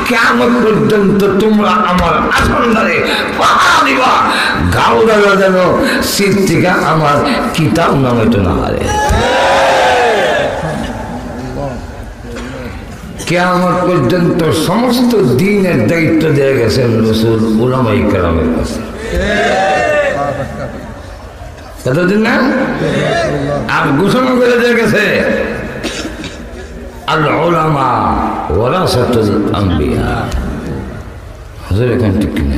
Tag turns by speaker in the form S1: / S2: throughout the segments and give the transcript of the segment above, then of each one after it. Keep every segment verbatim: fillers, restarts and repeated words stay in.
S1: কিয়ামত পর্যন্ত তোমরা আমার আসন্দারে পাহা দিবা গাউদারা যেন শীত থেকে আমার কিতাব নামাইতো না হারে কিয়ামত পর্যন্ত সমস্ত দিনের দায়িত্ব দিয়ে গেছেন রাসূল উলামায়ে কেরামের কাছে কতদিন না আর ঘোষণা করে দিয়ে গেছে আল উলামা ওয়ারাসাতুল আম্বিয়া হুজুর এখন ঠিক কিনা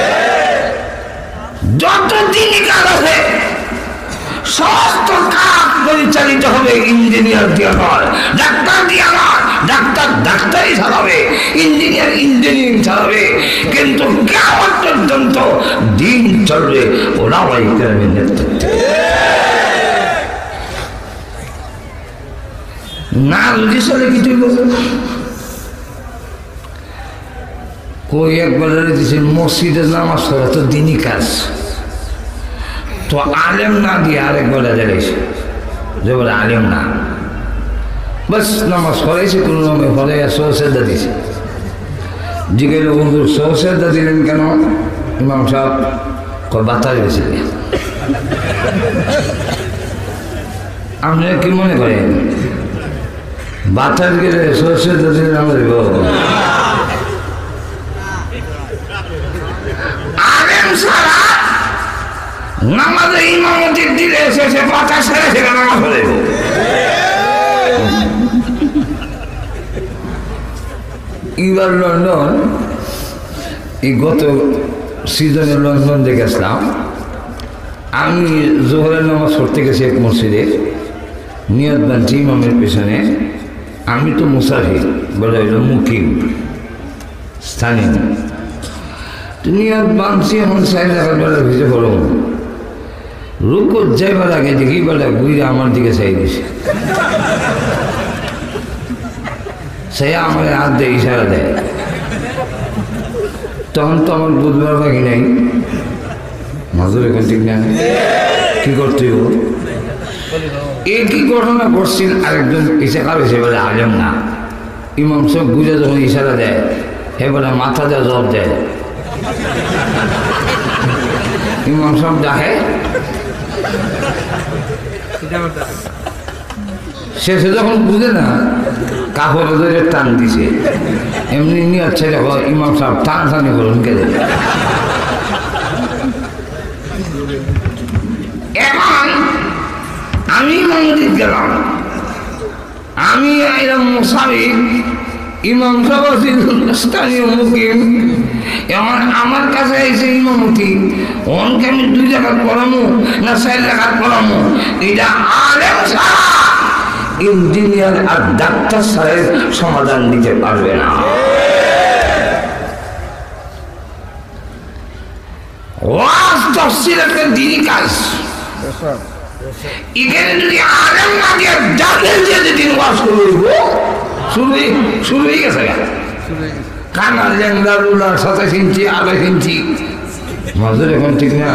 S1: যত দিনই কাজ আছে সমস্ত কাজ পরিচালিত হবে ইঞ্জিনিয়ার দিয়ে নয় ডাক্তার দিয়ে নয় ডাক্তার ডাক্তারই চালাবে ইঞ্জিনিয়ার ইঞ্জিনিয়ারিং চালাবে কিন্তু কিয়ামত পর্যন্ত দিন চলবে উলামায়ে কেরামের নেতৃত্বে না যদি চলে কিছু কই একবার দিয়েছে মসজিদে নামাজ পড়া তো দিনই কাজ তো আলেম না দিয়ে আরেকবার দাঁড়িয়েছে যে বলে আলেম না বাস নামাজ পড়াইছে কোনো নামে পড়ে সৌসেদা দিয়েছে জিজ্ঞেস বন্ধু সৌসেদা দিলেন কেন ইমাম সাহেব বাতাস গেছে আপনারা কি মনে করেন বাতাস গেলে সৌসেদা দিলেন আমাদের আলেম সারা নামাজে ইমামতি দিলে শেষে বাতাস ছেড়ে ছেড়ে নামাজ পড়ে এবার লন্ডন এই গত সিজনে লন্ডন দেখেছিলাম আমি জোহরের নামাজ পড়তে গেছি এক মসজিদে নিয়ত বানছি ইমামের পেছনে আমি তো মুসাফির বলে হইল মুকিম স্থানীয় নিয়ত বানছি এখন সাইড রাখার বেলা ভিজে পড়ো রুকুত যাইবার আগে দেখি বেলা ঘুরে আমার দিকে চাই দিছে সে আমার হাত দিয়ে ইশারা দেয় তখন তো আমার বুধবার বাকি নাই মাজুর এখন ঠিক না কি করতে একই ঘটনা করছিল আরেকজন ইশারা হয়েছে বলে আলেম না ইমাম সব বুঝে যখন ইশারা দেয় এবারে মাথা দেওয়া জব দেয় ইমাম সব দেখে শেষে যখন বুঝে না কাপড় ধরে টান দিছে এমনি নিয়ে ছেলে ইমাম সাহেব টান টানি করুন কে এখন আমি মসজিদ গেলাম আমি এরকম মুসাফির ইমাম সাহেব স্থানীয় মুকিম এমন আমার কাছে এসে ইমামতি ওনকে আমি দুই টাকার পড়ামো না চার টাকার পড়ামো এটা আলেম ছাড়া ইঞ্জিনিয়ার আর ডাক্তার সাহেব সমাধান দিতে পারবে না ওয়াজ তফসিল একটা দিনই কাজ এখানে যদি আলেম না দিয়ে জাহেল দিয়ে যদি ওয়াজ করব শুরু শুরু হয়ে গেছে কানা ল্যাংলা রুলা সাতাশ ইঞ্চি আড়াইশ ইঞ্চি মাজুর এখন ঠিক না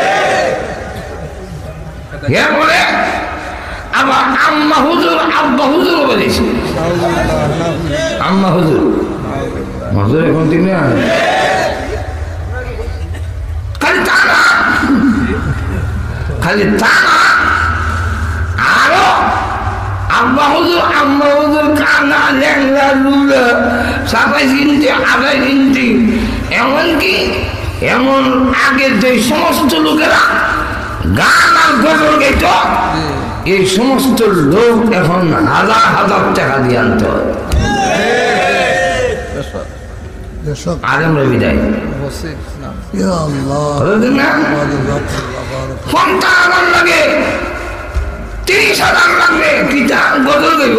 S1: এরপরে আবার আম্মা হুজুর আব্বা হুজুর বলেছে আম্মা হুজুর মাজুর এখন ঠিক না খালি তা না খালি তা না আরো আব্বা হুজুর আম্মা হুজুর কানা ল্যাংলা রুলা সাতাইশ ইঞ্চি আড়াইশ ইঞ্চি এমনকি এমন আগের যে সমস্ত লোকেরা গান আর গজল গাইত এই সমস্ত লোক এখন হাজার হাজার টাকা দিয়ে আনতে হয় আলেমরা বিদায় পঞ্চাশ হাজার লাগে তিরিশ হাজার লাগবে কি গজল গাইব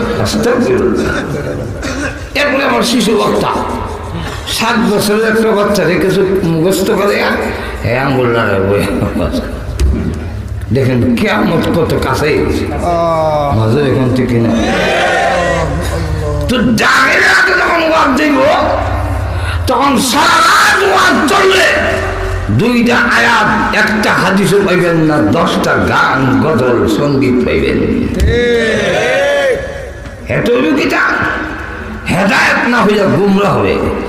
S1: এরপরে আমার শিশু বক্তা সাত বছরের একটা বাচ্চা কিছু মুখস্থ করে হ্যাঁ আঙ্গুল নাড়াবো দেখেন কিয়ামত কত কাছে মাঝে এখন থেকে না তো জাহেলের আগে যখন ওয়াজ দিব তখন সারা রাত ওয়াজ চলবে দুইটা আয়াত একটা হাদিসও পাইবেন না দশটা গান গজল সঙ্গীত পাইবেন এত কিতা হেদায়েত না হইয়া গুমরা হবে।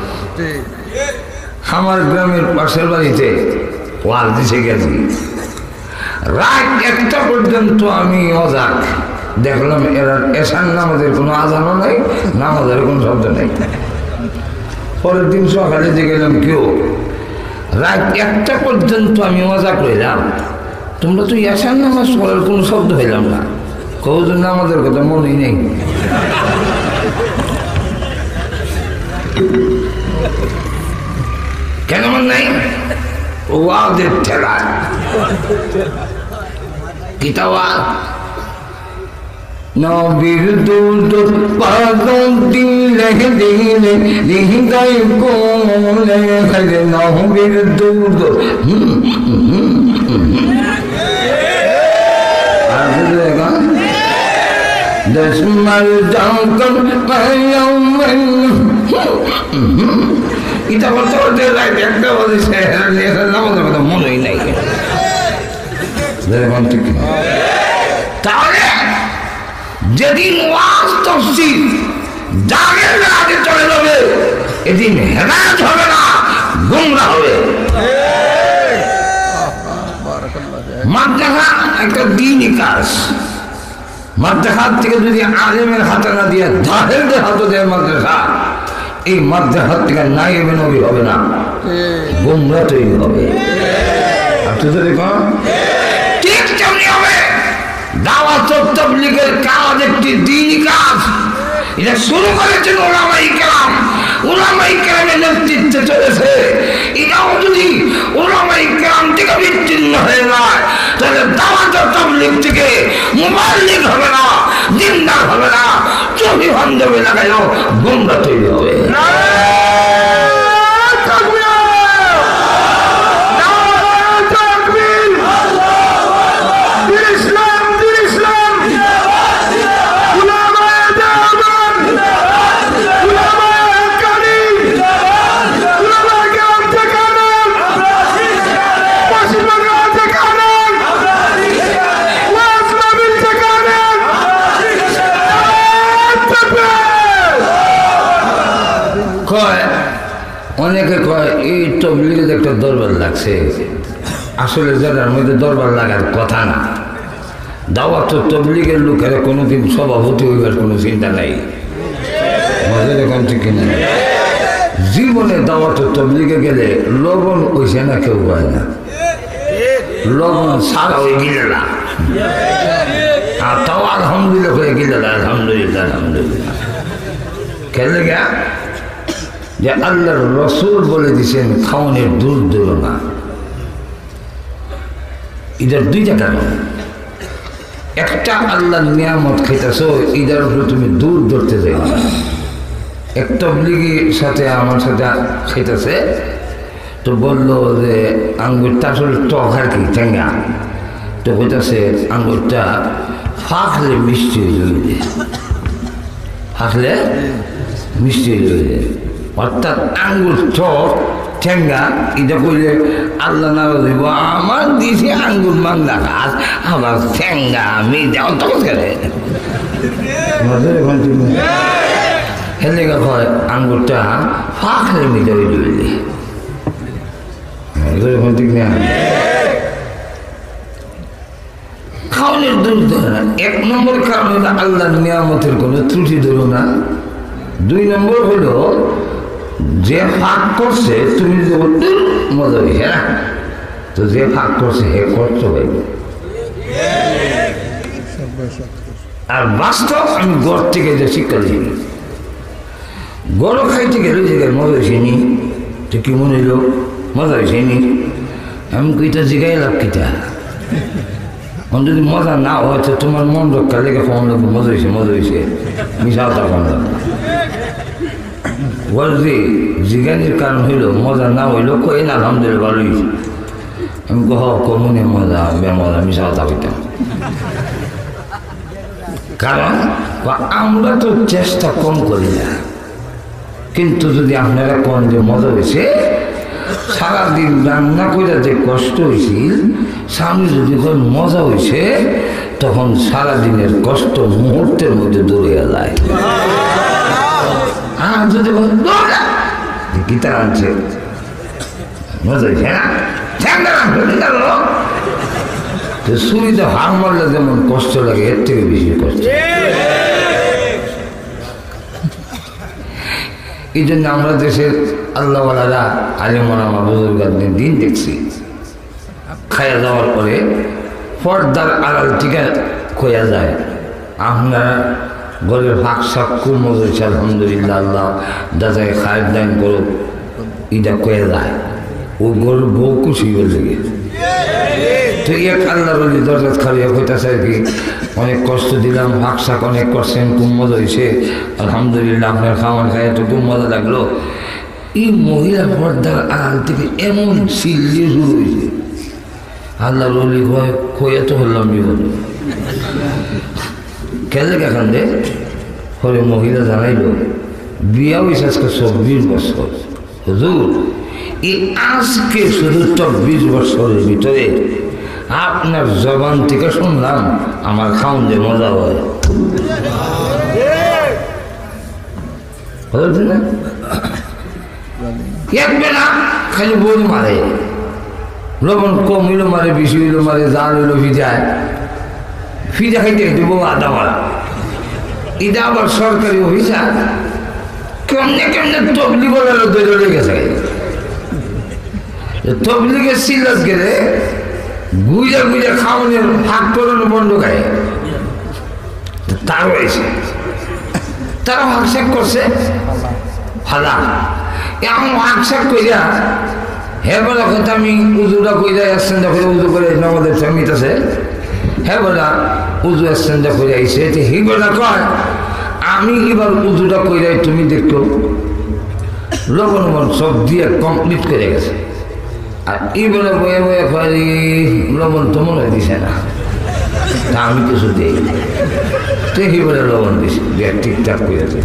S1: আমার গ্রামের পাশের বাড়িতে ওয়াজ দিছে গেছি, রাত একটা পর্যন্ত আমি অজাক দেখলাম এরা এসান নামাজের কোনো আজানও নাই, নামাজের কোনো শব্দ নেই। পরের দিন সকালে যে গেলাম কেউ রাত একটা পর্যন্ত আমি অজাক রইলাম, তোমরা তো এসান নামাজ পড়ার কোনো শব্দ হইলাম না। কৌজন নামাজের কথা মনেই নেই। কেন মন নাই? ওয়াজের ঠেলা কিতাওয়া নবীর দুধ পাগল দিলে দিলে হৃদয় কোলে হলে নবীর দুধ দশ মার যাওকন পায়ামেন এটা বলতে বলতে রাইট একটা বলেছে নামাজের কথা মনেই নাই। তাহলে যেদিন ওয়াজ তাফসীর জাগের রাতে চলে যাবে, এদিন হেদায়েত হবে না, গুমরাহ হবে। মাদ্রাসা একটা দ্বীনি কাজ। মাদ্রাসার থেকে যদি আলেমের হাতে না দিয়ে জাহেলদের হাতে দেয় মাদ্রাসা, এই মাদ্রাসার থেকে নায়েবে নবী হবে না, গুমরাহ তৈরি হবে। আপনি তো দেখুন ঠিক তেমনি হবে। দাওয়াত ও তাবলীগের কাজ একটি দ্বীনি কাজ। এটা শুরু করেছেন উলামায়ে কেরাম, উলামায়ে কেরামের নেতৃত্বে চলেছে। এটাও যদি উলামায়ে কেরাম থেকে বিচ্ছিন্ন হয়ে যায়, তাহলে দাওয়াত ও তাবলীগ থেকে মুবাল্লিগ হবে না, দিনদার হবে না, চবি বান্ধবী লাগাইও গুমরাহ তৈরি হবে। অনেকে কয় এই তবলিগের একটা দরবার লাগছে, আসলে যার মধ্যে দরবার লাগার কথা না। দাওয়াত ও তবলিগের লোকেরা কোনোদিন সভাপতি হইবার কোনো চিন্তা নাই। মজার এখন ঠিক কিনা? জীবনে দাওয়াত ও তবলিগে গেলে লবণ হইছে না কেউ পায় না, লবণ সারা হয়ে গেলে না, আর তাও আলহামদুলিল্লাহ হয়ে গেলে না, আলহামদুলিল্লাহ আলহামদুলিল্লাহ। খেলে গা যে আল্লাহর রসুল বলে দিছেন খাওয়ানোর দূর দূর না। এদের দুইটা কারণ, একটা আল্লাহর নিয়ামত খাইতেছ, এদের উপরে তুমি দূর ধরতে যাই না। এক তবলিগীর সাথে আমার সাথে খাইতেছে, তো বললো যে আঙ্গুরটা আসলে টক আর কি ঠেঙ্গা, তো হইতেছে আঙ্গুরটা ফাঁকলে মিষ্টি হয়ে যাবে, ফাঁকলে মিষ্টি হয়ে যাবে। অর্থাৎ আঙ্গুর টক ঠেঙ্গা, এটা করলে আল্লাহ না দিব আমার দিছে আঙ্গুর মাংলা গাছ, আবার ঠেঙ্গা আমি যাও তখন খেলে হেলে হয় আঙ্গুরটা ফাঁকলে মিটে হয়ে যাবে। ঠিক না? খাওয়ানোর দূর ধরে না। এক নম্বর কারণ হলো আল্লাহর নিয়ামতের কোনো ত্রুটি ধরো না। দুই নম্বর হলো যে ফাঁক করছে তুমি যদি মজা হয়েছে না, তো যে ফাঁক করছে হে কষ্ট পাইবে। আর বাস্তব আমি গড় থেকে যে শিক্ষা দিই, গড় খাইতে গেলে যে মজা হয়েছে নি, তো কি মনে হইল মজা হয়েছে নি, আমি কইটা জিগাই লাভ কিটা। যদি মজা না হয় তো তোমার মন রক্ষা লেগে ফোন লাগবে মজা হয়েছে মজা হয়েছে মিশাও তার ফোন লাগবে। বলছি জিজ্ঞানের কারণ হইল মজা না হইল কই না আলহামদুলিল্লাহ ভালো হয়েছে। আমি কহ কমনে মজা বেমজা মিশাও তা হইতাম। কারণ আমরা তো চেষ্টা কম করি না, কিন্তু যদি আপনারা কোন যে মজা হয়েছে, সারাদিন রান্না করে যে কষ্ট হয়েছিল, স্বামী যদি কোন মজা হয়েছে, তখন সারাদিনের কষ্ট মুহূর্তের মধ্যে দূরে যায়। আর যদি গীতা আনছে মজা হয়েছে না ছুরিতে হার মারলে যেমন কষ্ট লাগে এর থেকে বেশি কষ্ট। এই জন্য আমরা দেশের আল্লাহওয়ালারা আলিমানা বুজুর্গদের দিন দেখছি খাইয়া যাওয়ার পরে পর্দার আড়াল টিকা খোয়া যায়। আপনার ঘরের ফাঁক শাক খুব মজা হয়েছে আলহামদুলিল্লাহ, আল্লাহ দাদাকে খায়ের দান করো, এটা কয়ে যায়। ও গরুর বউ খুশি বলছে গিয়ে তো এক আল্লাহর দরজা খালিয়া হইতেছে আর কি, অনেক কষ্ট দিলাম, ফাঁক শাক অনেক করছেন, খুব মজা হয়েছে আলহামদুলিল্লাহ, আপনার খাওয়ান খাইয়ে তো খুব মজা লাগলো। এই মহিলা পর্দার আড়াল থেকে এমন সিল্লিয়ে শুরু হয়েছে, আল্লাহ রলি হয় খোয়া তো হলাম বিপদ খেলে কেখান দে পরে মহিলা জানাইল বিয়া হয়েছে আজকে চব্বিশ বছর। হুজুর এই আজকে শুধু চব্বিশ বছরের ভিতরে আপনার জবান থেকে শুনলাম আমার খাওন যে মজা হয় না, একবেলা খালি বই মারে, লবণ কম হইলো মারে, বেশি হইলো মারে, জাল হইলো ভিজায়, ফিজা খাইতে খাইতে বউ আদা মারা। এটা আবার সরকারি অফিসার কেমনে কেমনে তবলি বলার দৌড়ে গেছে, তবলিগের সিলাস গেলে গুইজা গুইজা খাওয়ানোর ভাগ করানো বন্ধ খায়। তার হয়েছে তারা হাকশাক করছে ফালা এমন হাকশাক কইরা হ্যাঁ বলা কথা আমি উজুটা কইরা আসছেন যখন উজু করে আমাদের ফ্যামিলি আছে, হ্যাঁ বলা উজু আসছেন যখন আইসে হি বলা কয় আমি এবার উজুটা কইরাই তুমি দেখো লবণ মন সব দিয়ে কমপ্লিট করে গেছে। আর এই বলে বয়ে বয়ে খাই লবণ তো মনে হয় দিছে না, তা আমি কিছু দিই তো হি বলে লবণ দিছি দিয়ে ঠিকঠাক করেছে।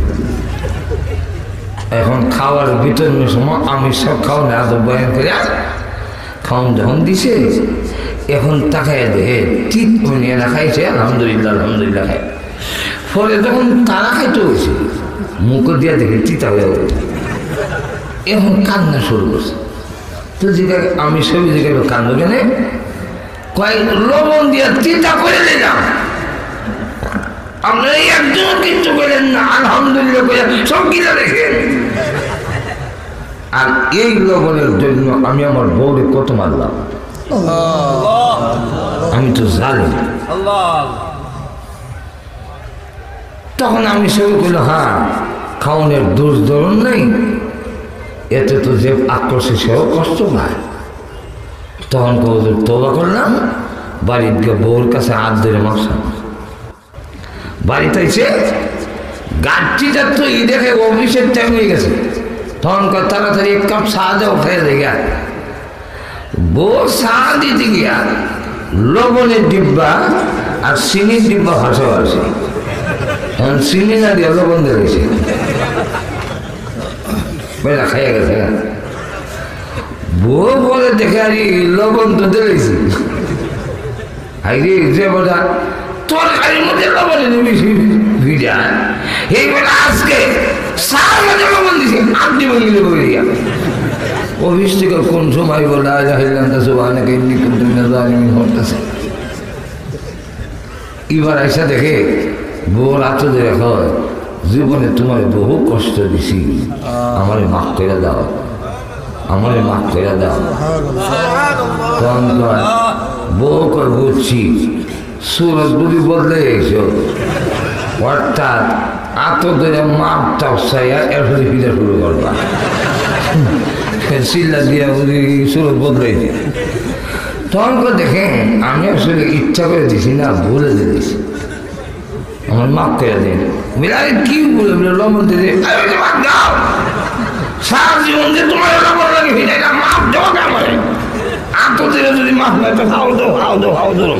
S1: এখন খাওয়ার বিতরণের সময় আমি সব খাও না তো বয়ান করে খাওয়ান যখন দিছে এখন তাকায় দেখে ঠিক নিয়ে না খাইছে আলহামদুলিল্লাহ আলহামদুলিল্লাহ খায়। ফলে যখন তারা খাইতে হয়েছে মুখ দিয়ে দেখে তিতা হয়ে গেছে, এখন কান্না শুরু করছে। তো জিজ্ঞাসা আমি সবই জিজ্ঞাসা কান্দ কেন, কয়েক লবণ দিয়ে তিতা করে দিলাম, আপনারা একজন কিচ্ছু করেন না আলহামদুলিল্লাহ করে সব কিনা দেখেন। আর এই লবণের জন্য আমি আমার বউরে কত মারলাম, আমি তো জানি। তখন আমি সবই করলো হ্যাঁ খাওয়ানোর দোষ ধরুন নেই, এতে তো যে আক্রোশে সেও কষ্ট পায়। তখন কৌজুর তোবা করলাম, বাড়ির গিয়ে বউর কাছে হাত ধরে মারলাম। বাড়িতে এসে গাছটিটা তো ই দেখে অফিসের টাইম হয়ে গেছে, তখন তাড়াতাড়ি এক কাপ চা দেওয়া খেয়ে দেখে বউ চা দিতে গিয়া লবণের ডিব্বা আর চিনির ডিব্বা ভাসা ভাসে, এখন চিনি না দিয়ে লবণ দেখেছে বেলা খাইয়া গেছে। বউ বলে দেখে আর লবণ তো দেখেছি যে বোঝা তরকারির মধ্যে লবণে বেশি ভিজা এই বেলা আজকে সার মধ্যে লবণ দিছে আপনি বলিলে বলে দিয়া অফিস থেকে কোন সময় বলে এবার আইসা দেখে বউ রাত ধরে হয় জীবনে তোমার বহু কষ্ট দিছি, আমার মাফ করে দাও, আমার মাফ করে দাও। তখন কয় বউ কয় বুঝছি সুরজ বুঝি বদলে গেছ, অর্থাৎ আত ধরে মাপ টাপ চাইয়া এরপরে ফিরে শুরু করবা, চিল্লা দিয়া বুঝি সুরজ বদলে দিয়ে। তখন করে দেখেন আমি আসলে ইচ্ছা করে দিছি না, ভুলে দিয়েছি, আমার মাফ করে দিন। বিলারে কি বলে বলে লবণ দিয়ে সারা জীবন যে তোমার লবণ লাগে ভিটাইটা মাফ দেওয়া কেমন আত দিলে যদি মাফ না তো খাও দো খাও দো খাও দো।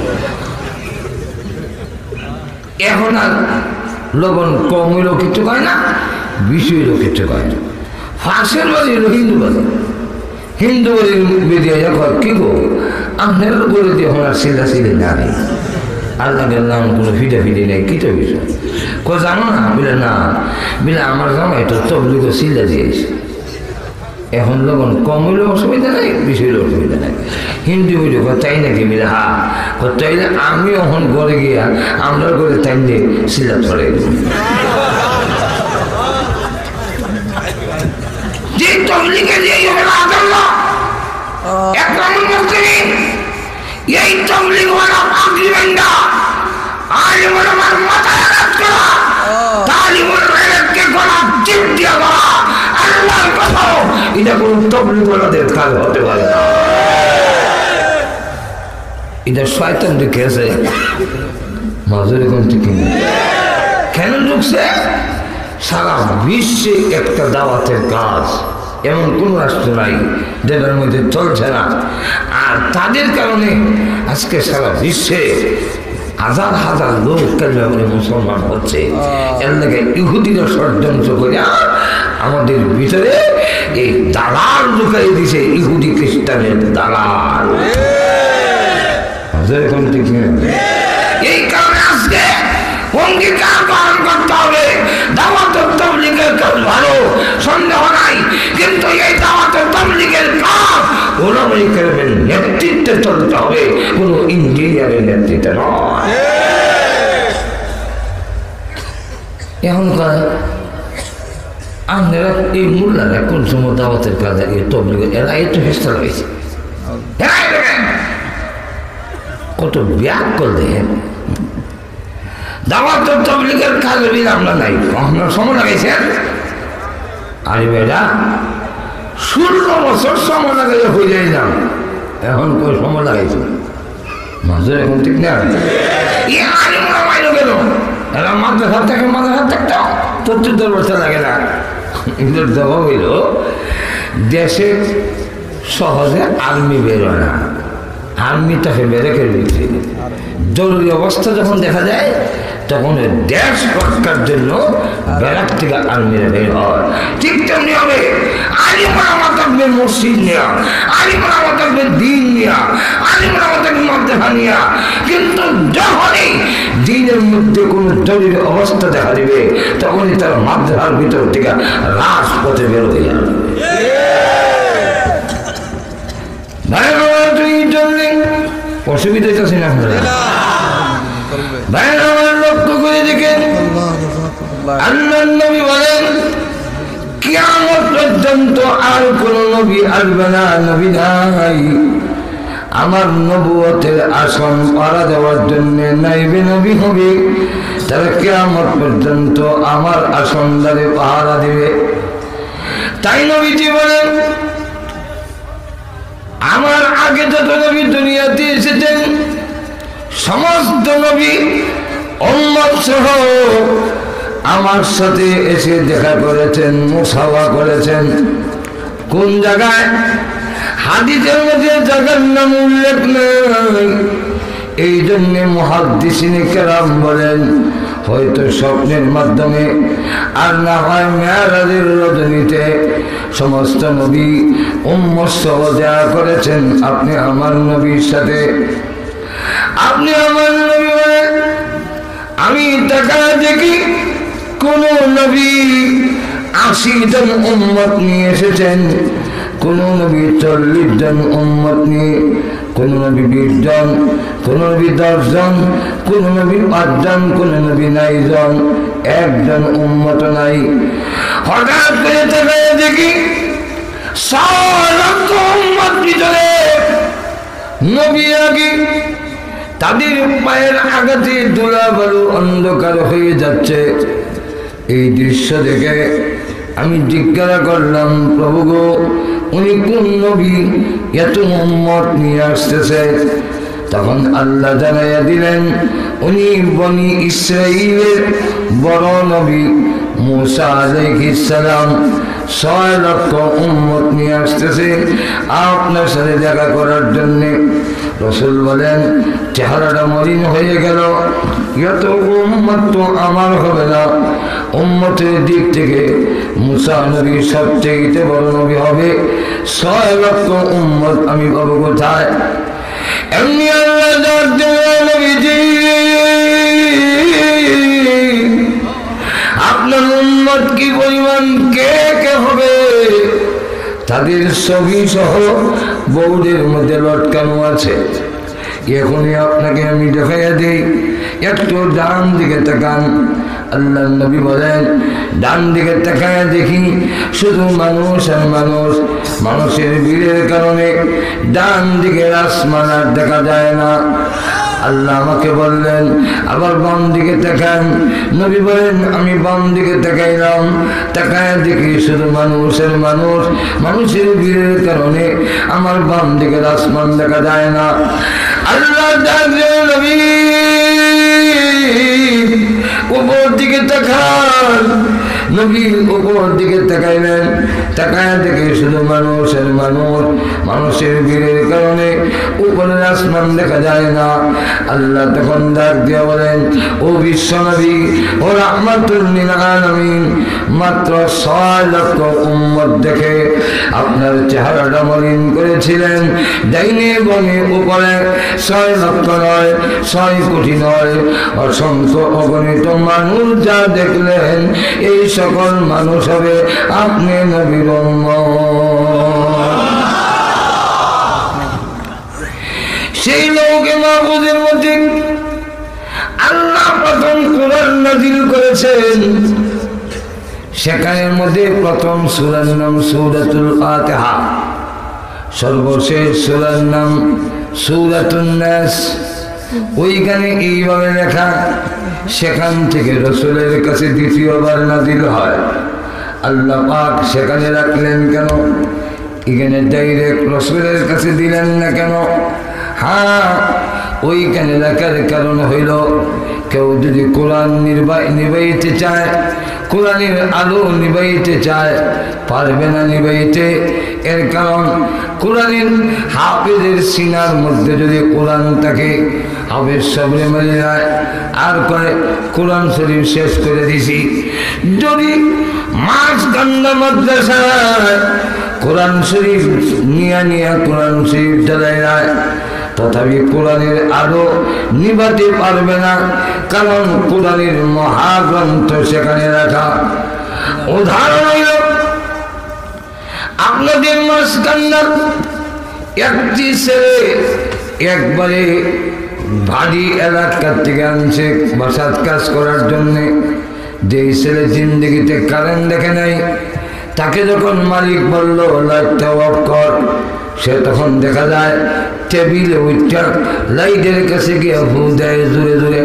S1: এখন আর লবণ কম হইলেও কিছু কয় না, বেশি হইলেও কিছু কয় না। ফাঁসের বাড়ি হলো হিন্দু বাড়ি, হিন্দু বাড়ির বেরিয়ে কয় কি গো আপনার বলে দিয়ে আমার সিলা সিলি না নেই, আল্লাহ গেলাম কোনো ফিটে ফিটে নেই কিটা বিষয় কো জানো না বলে না বলে আমার জামাই তো তবলিগ সিল্লা দিয়েছে এখন যখন কম হইলেও অসুবিধা নেই বেশি হইলেও অসুবিধা নেই হিন্দু হইলে তাই নাকি বলে হা তাইলে আমি এখন ঘরে গিয়া আমরা ঘরে তাই দিয়ে সিল্লা ছড়াই দেব যে তবলিগে দিয়ে হবে না আদাল্লাহ একরামুল মুসলিমিন এই তবলিগ ওয়ালা পাগড়ি বান্দা আলিমুল আমার মাথায় আঘাত করা তালিমুল ইলমকে গলা চিপ দিয়া বলা আল্লাহর কথা এটা কোন তবলিগ ওয়ালাদের কাজ হতে পারে না এটা শয়তান ঢুকেছে মাজুরি কোন ঠিক কেন ঢুকছে সারা বিশ্বে একটা দাওয়াতের কাজ এমন কোন রাষ্ট্র নাই যেটার মধ্যে চলছে না আর তাদের কারণে আজকে সারা বিশ্বে হাজার হাজার লোক কেন মুসলমান হচ্ছে এর লাগে ইহুদিরা ষড়যন্ত্র করে আমাদের ভিতরে এই দালাল ঢুকাই দিছে ইহুদি খ্রিস্টানের দালাল এখন ঠিক এই কারণে আজকে অঙ্গীকার পালন করতে হবে দাওয়াত তাবলীগের কাজ ভালো সন্দেহ নাই কিন্তু এই দাওয়াত তাবলীগের কাজ ওলামায়ে কেরামের নেতৃত্বে চলতে হবে কোনো ইঞ্জিনিয়ারের নেতৃত্বে নয় এখনকার আপনারা এই মোল্লারা কোন সময় দাওয়াতের কাজে এই তাবলীগ এরা একটু চেষ্টা রয়েছে কত ব্যাগ করলে দাওয়াত তাবলীগের কাজে বিরাম নাই আপনার সময় লাগাইছেন আরে বেটা ষোলো বছর সময় লাগাইলে হয়ে যায় না এখন কই সময় লাগাইছে মাঝে এখন ঠিক না গেল এরা মাদ্রাসা থেকে মাদ্রাসা থাকতো চতুর্থ বছর লাগে না এদের দেওয়া হইল দেশে সহজে আর্মি বেরোয় না আর্মিটাকে বেরেকের ভিতরে জরুরি অবস্থা যখন দেখা যায় তখন দেশ রক্ষার জন্য ব্যারাক থেকে আর্মিরা বের হয় ঠিক তেমনি হবে আলিমরা থাকবে মসজিদ নেওয়া আলিমরা থাকবে দিন নেওয়া আলিমরা থাকবে মাদ্রাসা নেওয়া কিন্তু যখনই দিনের মধ্যে কোনো জরুরি অবস্থা দেখা দিবে তখনই তার মাদ্রাসার ভিতর থেকে রাজপথে বের হয়ে যাবে অসুবিধা আছে না ভাইরা আমার লক্ষ্য করে দেখেন আল্লাহর নবী বলেন কিয়ামত পর্যন্ত আর কোন নবী আসবে না নবী নাই আমার নবুয়তের আসন পাড়া দেওয়ার জন্য নাইবে নবী হবে তারা কিয়ামত পর্যন্ত আমার আসন দ্বারে পাহারা দিবে তাই নবীজি বলেন আমার আগে যত নবী দুনিয়াতে এসেছেন সমস্ত নবী উম্মত সহ আমার সাথে এসে দেখা করেছেন মুসাফা করেছেন কোন জায়গায় হাদিসের মধ্যে জায়গার নাম উল্লেখ নেই এই জন্য মুহাদ্দিসিনে কেরাম বলেন হয়তো স্বপ্নের মাধ্যমে আর না হয় মেরাজের রজনীতে সমস্ত নবী উম্মত সহ দেখা করেছেন আপনি আমার নবীর সাথে আপনি আমার নবী বলেন আমি টাকা দেখি কোন নবী আশি জন উম্মত নিয়ে এসেছেন কোন নবী চল্লিশ জন উম্মত নিয়ে কোন নবী বিশ জন কোন নবী দশ জন কোন নবী পাঁচ জন কোন নবী নাই জন একজন উম্মত নাই হঠাৎ করে টাকা দেখি ছয় লক্ষ উম্মত ভিতরে নবী আগে তাদের পায়ের আঘাতে ধুলা বালু অন্ধকার হয়ে যাচ্ছে এই দৃশ্য দেখে আমি জিজ্ঞাসা করলাম প্রভু গো উনি কোন নবী এত উম্মত নিয়ে আসতেছে তখন আল্লাহ জানাইয়া দিলেন উনি বনি ইসরাইলের বড় নবী মুসা আলাইহিস সালাম ছয় লক্ষ উম্মত নিয়ে আসতেছে আপনার সাথে দেখা করার জন্য রাসূল বলেন চেহারাটা মলিন হয়ে গেল এত উম্মত তো আমার হবে না উম্মতের দিক থেকে মুসা নবী সবচেয়ে বড় নবী হবে ছয় লক্ষ উম্মত আমি পাবো কোথায় এমনি আল্লাহ ডাক দিলেন নবীজি আপনার উম্মত কি পরিমাণ কে কে হবে তাদের ছবি সহ বউদের মধ্যে লটকানো আছে এখনই আপনাকে আমি দেখাইয়া দিই একটু ডান দিকে তাকান আল্লাহ নবী বলেন ডান দিকে তাকায় দেখি শুধু মানুষ আর মানুষ মানুষের ভিড়ের কারণে ডান দিকে আসমান আর দেখা যায় না আল্লাহ আমাকে বললেন আবার বাম দিকে তাকান নবী বলেন আমি বাম দিকে তাকাইলাম তাকায় দেখি শুধু মানুষের মানুষ মানুষের ভিড়ের কারণে আমার বাম দিকে আসমান দেখা যায় না আল্লাহ ডাকলেন নবী উপর দিকে তাকান নবী উপর দিকে তাকাইলেন তাকায় দেখে শুধু মানুষের মানুষ মানুষের ভিড়ের কারণে উপরের আসমান দেখা যায় না আল্লাহ তখন ডাক দিয়ে বলেন ও বিশ্ব নবী ও রাহমাতুল লিল আলামিন মাত্র ছয় লক্ষ উম্মত দেখে আপনার চেহারাটা মলিন করেছিলেন ডাইনে বামে উপরে ছয় লক্ষ নয় ছয় কোটি নয় অসংখ্য অগণিত মানুষ যা দেখলেন এই সকল মানুষ হবে আপনি নবীর উম্মত সেই লোকে মাহফুজের মধ্যে আল্লাহ প্রথম কোরআন নাযিল করেছেন সেখানের মধ্যে প্রথম সূরার নাম সূরাতুল ফাতিহা সর্বশেষ সূরার নাম সূরাতুন নাস ওইখানে এইভাবে লেখা সেখান থেকে রাসূলের কাছে দ্বিতীয়বার নাযিল হয় আল্লাহ পাক সেখানে রাখলেন কেন এখানে ডাইরেক্ট রাসূলের কাছে দিলেন না কেন হ্যাঁ ওইখানে রাখার কারণ হইল কেউ যদি কোরআন নির্বাহ নিবাইতে চায় কোরআনের আলো নিবাইতে চায় পারবে না নিবাইতে এর কারণ কোরআনের হাফেজের সিনার মধ্যে যদি কোরআন থাকে হাফেজ সবরে মেলে যায় আর কয় কোরআন শরীফ শেষ করে দিছি যদি মাঝখান্ডা মাদ্রাসায় কোরআন শরীফ নিয়া নিয়া কোরআন শরীফ চালায় যায় তথাপি কোরআনের আলো নিভাতে পারবে না কারণ কোরআনের মহাগ্রন্থ সেখানে রাখা উদাহরণ হইল আপনাদের মাঝখান্ডার একটি ছেলে একবারে ভারী এলাকার থেকে আনছে বাসাত কাজ করার জন্যে যে ছেলে জিন্দগিতে কারেন্ট দেখে নাই তাকে যখন মালিক বলল লাইটটা অফ কর সে তখন দেখা যায় টেবিলে উঠা লাইটের কাছে গিয়ে ফু দেয় জোরে জোরে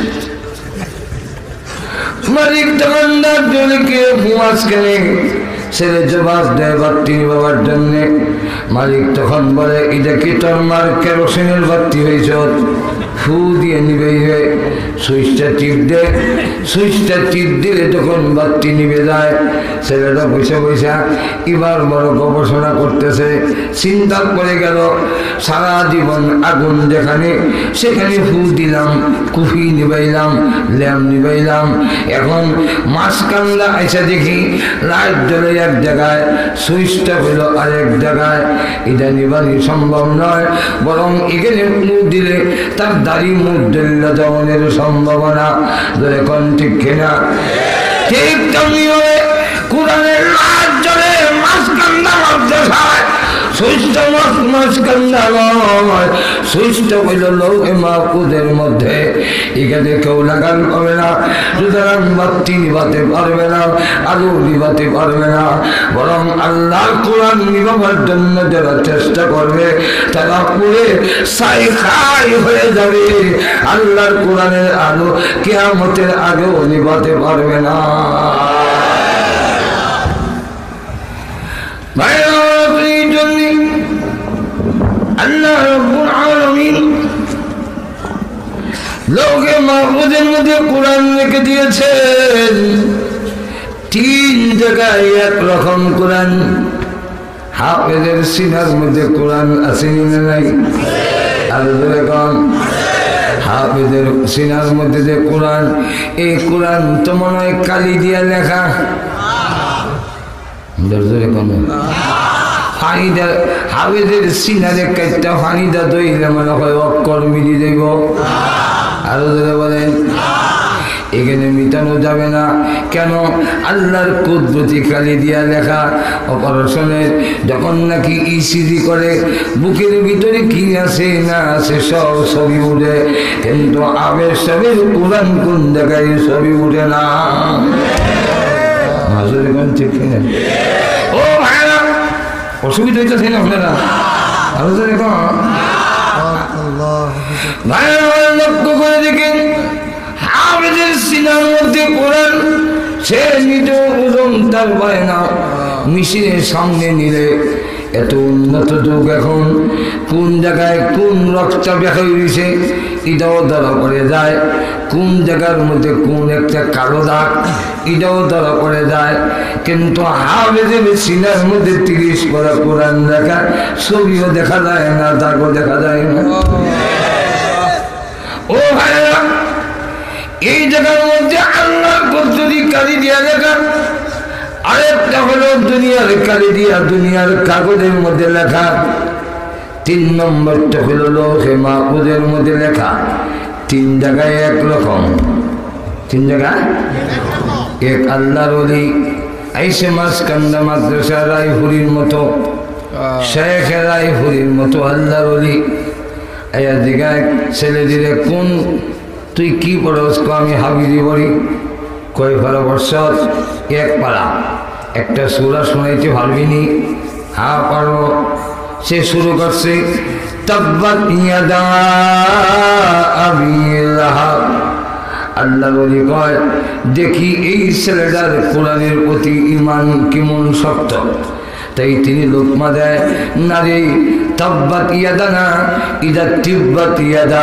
S1: মালিক তখন ডাক জোরে কে ফু আজকালে ছেলে জবাব দেয় বাতি বাবার জন্যে মালিক তখন বলে এটা কি তোর মার কেরোসিনের বাতি হয়েছ ফু দিয়ে নিবে সুইচটা টিপ দেয় সুইচটা টিপ দিলে তখন বাতি নিবে যায় ছেলেটা বসে বসে এবার বড় গবেষণা করতেছে চিন্তা করে গেল সারা জীবন আগুন যেখানে সেখানে ফু দিলাম কুফি নিবাইলাম ল্যাম্প নিবাইলাম এখন মাঝখানটা এসে দেখি লাইট জ্বলে এক জায়গায় সুইচটা হইল আরেক জায়গায় এটা নিবানি সম্ভব নয় বরং এখানে মুখ দিলে তার দাড়ি মুখ দিল্লা যাওয়ানের সম্ভাবনা ধরে কোন ঠিক কিনা ঠিক তেমনি হবে কোরআনের লাইট জ্বলে মাঝখানটা মাদ্রাসায় সুইচটা মাঝখানটা নয় সুইচটা হইল লৌহে মাহফুজের মধ্যে এখানে কেউ লাগান পাবে না সুতরাং বাতি নিভাতে পারবে না আলো নিভাতে পারবে না বরং আল্লাহর কোরআন নিভাবার জন্য যারা চেষ্টা করবে তারা পুরে ছাই খাই হয়ে যাবে আল্লাহর কোরআনের আলো কিয়ামতের আগেও নিভাতে পারবে না আল্লাহ রাব্বুল আলামিন লোকে মাহফুজের মধ্যে কোরআন লিখে দিয়েছেন তিন জায়গায় একরকম কোরআন হাফেজের সিনার মধ্যে কোরআন আসেনি না নাই আর যেরকম হাফেজের সিনার মধ্যে যে কোরআন এই কোরআন তো মনে হয় কালি দিয়া লেখা জোরে কম ফানিদা হাফেজের সিনারে কাইটা ফানিদা দইলে মনে হয় অক্ষর মিলি দেব আরো ধরে বলেন এখানে মিটানো যাবে না কেন আল্লাহর কুদরতি খালি দিয়া লেখা অপারেশনের যখন নাকি ইসিজি করে বুকের ভিতরে কি আছে না আছে সব ছবি উঠে কিন্তু আবের সবের কোরআন কোন জায়গায় ছবি উঠে না হাজরে কোন ঠিক কিনা ও ভাইরা অসুবিধা হইতেছে না আপনারা আরো ধরে কোন ভাইরা লক্ষ্য করে দেখেন হাফেজের সিনার মধ্যে কোরআন সে নিজে ওজন তার পায় না মেশিনের সামনে নিলে এত উন্নত যুগ এখন কোন জায়গায় কোন রক্তটা দেখা হয়েছে এটাও ধরা পড়ে যায় কোন জায়গার মধ্যে কোন একটা কালো দাগ এটাও ধরা পড়ে যায় কিন্তু হাফেজের সিনার মধ্যে তিরিশ পড়া কোরআন দেখা ছবিও দেখা যায় না দাগও দেখা যায় না ও ভাইরা এই জায়গার মধ্যে আল্লাহর পদ্ধতি কালি দিয়া লেখা আরেকটা হলো দুনিয়ার কালি দিয়া দুনিয়ার কাগজের মধ্যে লেখা তিন নম্বরটা হলো লোহে মাহফুজের মধ্যে লেখা তিন জায়গায় একরকম তিন জায়গায় এক আল্লাহর ওলি আইসে মাঝকান্দা মাদ্রাসা রায়পুরীর মতো শেখ রায়পুরীর মতো আল্লাহর ওলি আয়া জায়গায় ছেলে দিলে কোন তুই কি পড়স আমি হাবিজি বলি কয় বারো বছর এক পাড়া একটা সুরা শোনাইতে পারবিনি হ্যাঁ পারো সে শুরু করছে তাব্বাত ইয়াদা আবি লাহাব আল্লাহ বলি কয় দেখি এই ছেলেটার কোরআনের প্রতি ইমান কেমন শক্ত তাই তিনি লোকমা দেয় না রে তাব্বাত ইয়াদা না ইদা তিব্বাত ইয়াদা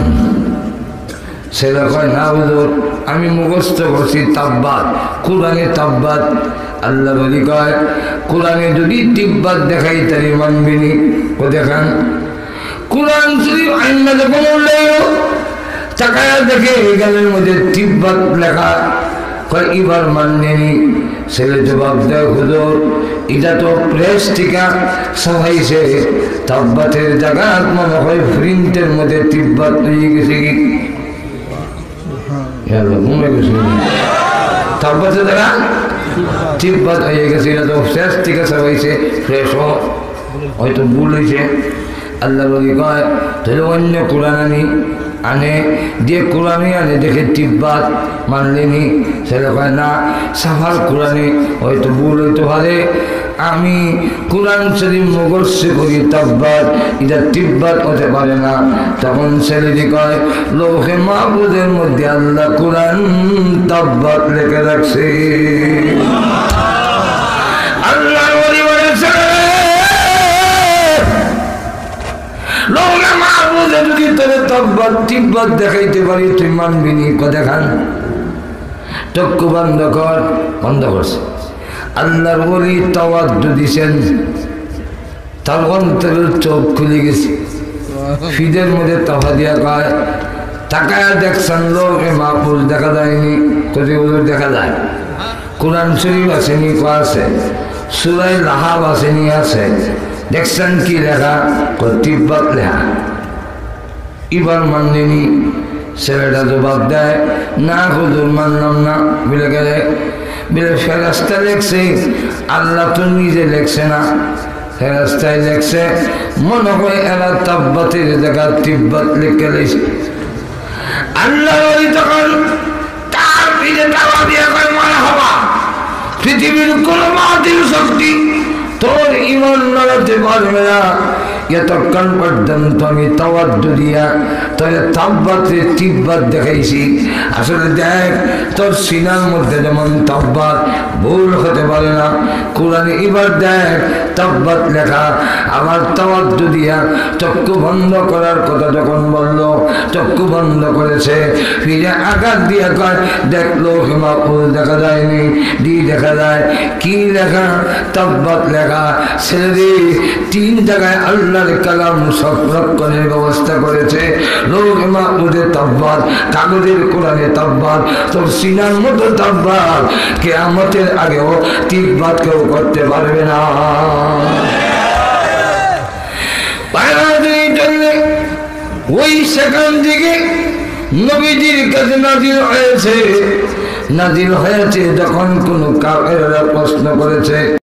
S1: ছেলে কয় না হুজুর আমি মুখস্থ করছি তাব্বাত কোরআনে তাব্বাত আল্লাহ বলি কয় কোরআনে যদি তিব্বাত দেখাই তারি মানবিনি ও দেখান কোরআন শরীফ আইনা যখন উঠলেও তাকায়া দেখে গানের মধ্যে তিব্বাত লেখা কয় এবার মানলেনি ছেলে জবাব দেয় হুজুর এটা তো প্রেস টিকা সবাইছে তাব্বাতের জায়গা মনে হয় প্রিন্টের মধ্যে তিব্বাত হয়ে গেছে কি তাব্বাতে দেখা তিব্বাত হয়ে গেছে এটা তো শেষ থেকে সবাইছে ফ্রেশ হয়তো ভুল হয়েছে আল্লাহ বলি কয় তাহলে অন্য কোরআন আনি আনে দিয়ে কোরআনে আনে দেখে তিব্বাত মানলেনি ছেলে কয় না সাফার কোরআনে হয়তো ভুল হইতে পারে আমি কোরআন শরীফ মুখস্থ করি তাব্বাত এটা তিব্বাত হতে পারে না তখন ছেলেটি কয় লোহে মাহফুজের মধ্যে আল্লাহ কোরআন তাব্বাত লিখে রাখছে আল্লাহ লোহে মাহফুজে যদি তোরে তাব্বাত তিব্বাত দেখাইতে পারি তুই মানবিনি ক দেখান চক্ষু বন্ধ কর বন্ধ করছে আল্লাহর ওলি তাওয়াজ্জু দিছেন তার অন্তরের চোখ খুলে গেছে ফিদের মধ্যে তাফা দিয়া কয় তাকায়া দেখছেন লোকে মাহফুজ দেখা যায়নি কোথায় ওদের দেখা যায় কোরআন শরীফ আসেনি ক আছে সূরা লাহাব আসেনি আছে দেখছেন কি লেখা তিব্বাত লেখা এবার মানলেনি ছেলেটা জবাব দেয় না হুজুর মানলাম না বলে গেলে বলে ফেরেশতা লেখছে আল্লাহ তো নিজে লেখছে না ফেরেশতায় লেখছে মনে হয় এরা তাব্বাতের জায়গা তিব্বাত লিখে লেখছে আল্লাহ ওই তখন তার পিঠে টাকা দিয়ে কয় মনে হবা পৃথিবীর কোনো মাটির শক্তি তোর ইমান লড়াতে পারবে না এতক্ষণ পর্যন্ত আমি তাওয়াজ্জু দিয়া তোর তাব্বাতে তিব্বাত দেখাইছি আসলে দেখ তোর সিনার মধ্যে যেমন তাব্বাত ভুল হতে পারে না কোরআনে এবার দেখ তাব্বাত লেখা আবার তাওয়াজ্জু দিয়া চক্ষু বন্ধ করার কথা যখন বললো চক্ষু বন্ধ করেছে ফিরে আঘাত দিয়া কয় দেখলো মাহফুজ দেখা যায়নি দি দেখা যায় কি লেখা তাব্বাত লেখা ছেলে তিন জায়গায় আল্লাহর কালাম সংরক্ষণের ব্যবস্থা করেছে লোহে মাহফুজে তাব্বাত কাগজের কোরআনে তাব্বাত তোর সিনার মতো তাব্বাত কিয়ামতের আগেও তিব্বাত কেউ করতে পারবে না ওই সেখান থেকে নবীজির কাছে নাজিল হয়েছে নাজিল হয়েছে যখন কোনো কাফেররা প্রশ্ন করেছে